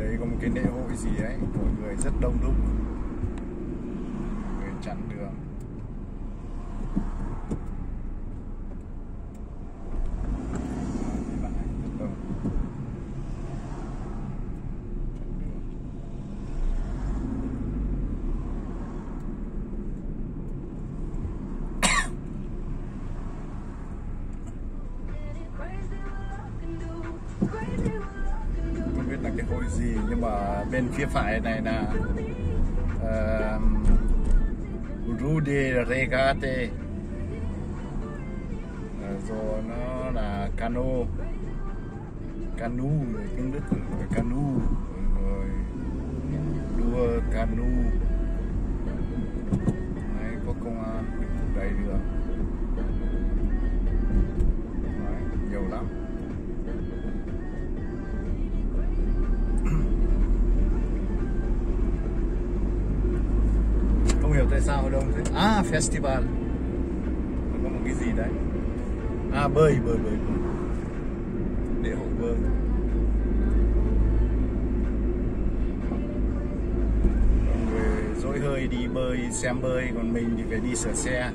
Đây có một cái lễ hội gì ấy, mọi người rất đông đúc, người chặn đường. Không biết là cái hội gì, nhưng mà bên phía phải này là Rude Regate, rồi nó là cano, canu tiếng Đức gọi canu, rồi đua canu. Đấy, có công an đầy đường. Đấy, nhiều lắm. Không hiểu tại sao ở đông thế. À, festival. Nó có một cái gì đấy. À, bơi. Lễ hội bơi. Mọi người dỗi hơi đi bơi, xem bơi, còn mình thì phải đi sửa xe.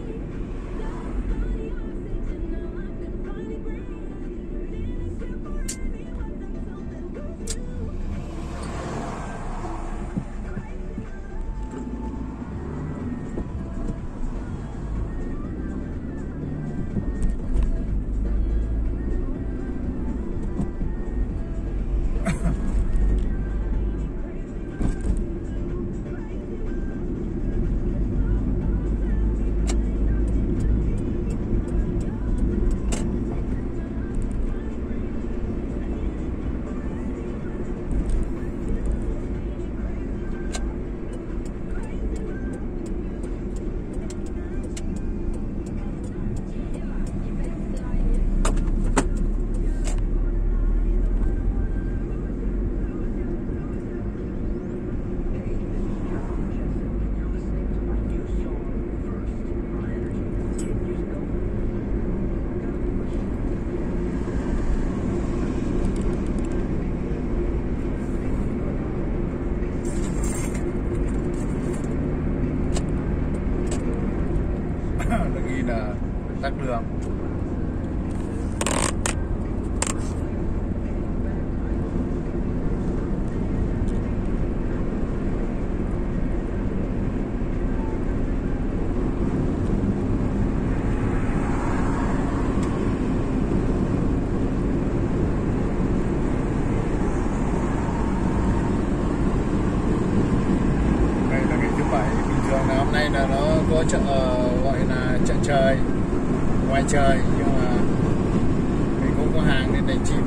Ghi là tắc đường. Đây là ngày thứ bảy, bình thường là hôm nay là nó có chợ gọi là chợ trời, ngoài trời, nhưng mà mình không có hàng nên đành chịu.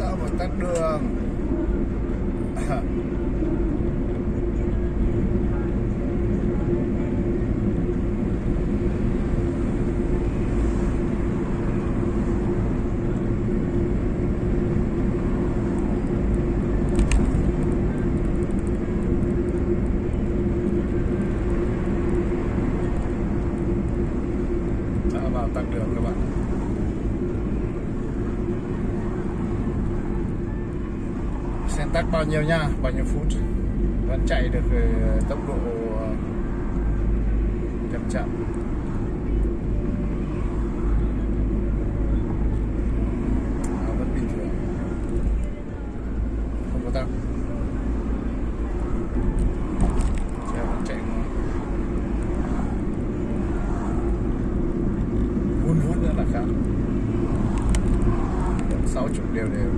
đỡ một tắc đường. Đã vào tắc đường các bạn. Xem tắc bao nhiêu nha, bao nhiêu phút vẫn chạy được tốc độ chậm chậm. Vẫn bình thường, không có tắc. Xe vẫn chạy ngon. Vun vút nữa là khác. 60 đều đều.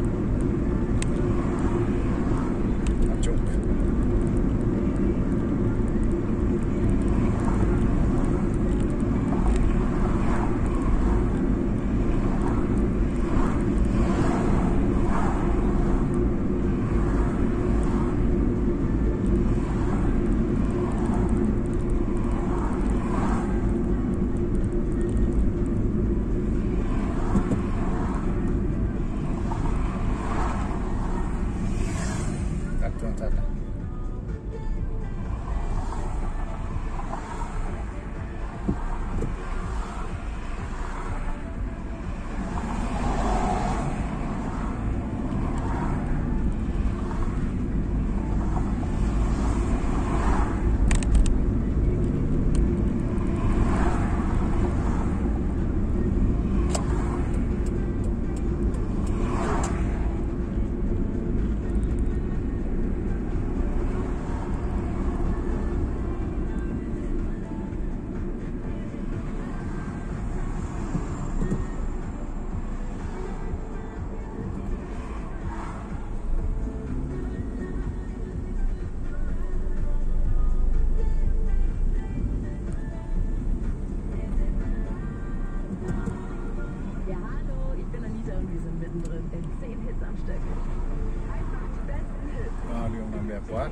Thật là. Đường làm đẹp quá.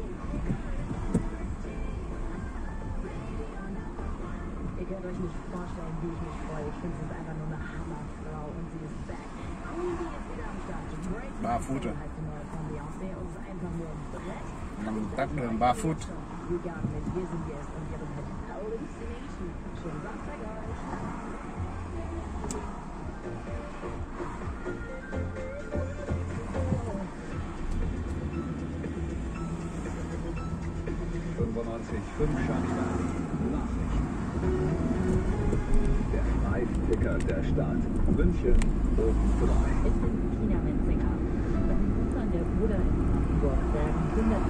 Ihr könnt euch nicht vorstellen, wie ich mich freue. Ich finde, sie ist einfach nur eine Hammerfrau und sie ist back. Queenie ist wieder am Start. Great. 3 phút rồi. Heißt die neue von Beyoncé und es ist einfach nur ein Brett. Nằm tắc đường 3 phút. Vegan mit Wir sind Yes und ihrem Hit Hallucination. Schönen Samstag euch. Der Streifenpicker der Stadt. München um 3. Ich bin Tina Menzinger. Mein Bruder und der Bruder in Hamburg werden 100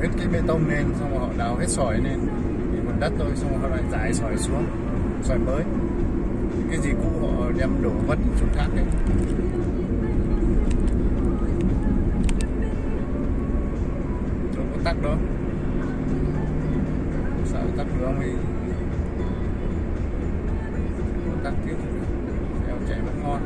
hết cái bê tông lên, xong rồi họ đào hết sỏi lên thì còn đất thôi, xong rồi họ lại rải sỏi xuống, sỏi mới, cái gì cũ họ đem đổ vứt xuống thác đấy. Đâu có tắc đâu, sợ tắc đường thì tắc tiếp, theo chạy vẫn ngon.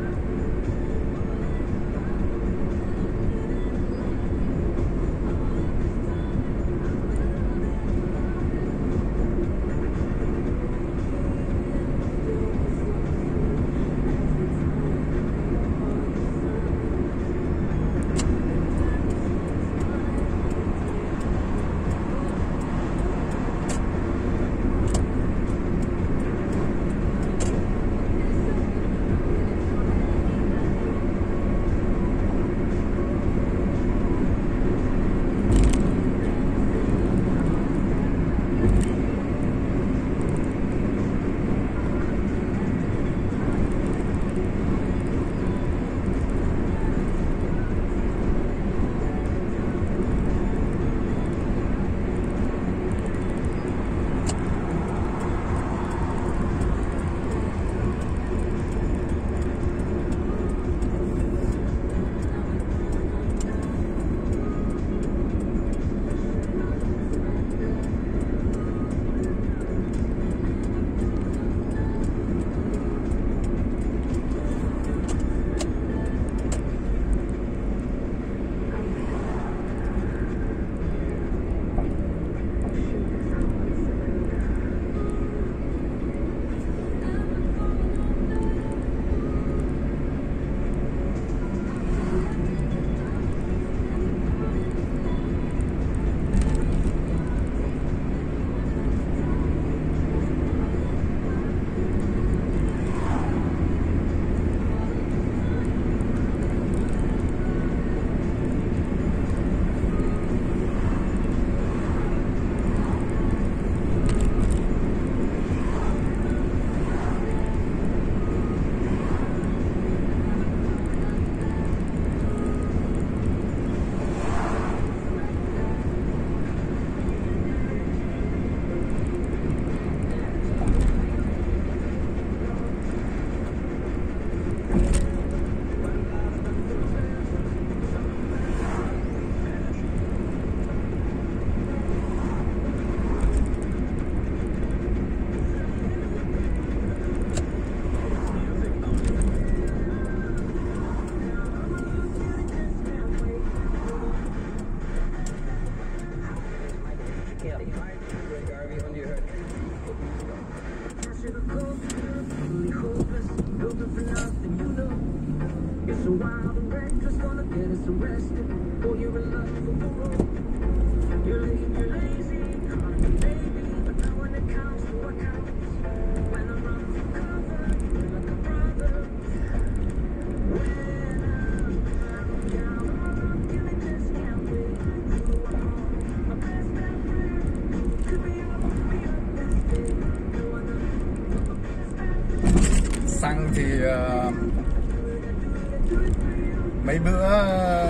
It's a wild and reckless, gonna get us arrested. Oh, you're in love for war. You're lazy, baby, but now when it counts to accounts, when I'm running for cover, you're like a brother. When I'm down, I'm giving discount with you are my best friend. Could be up this day. No one knows my best friend. Xăng thì mấy bữa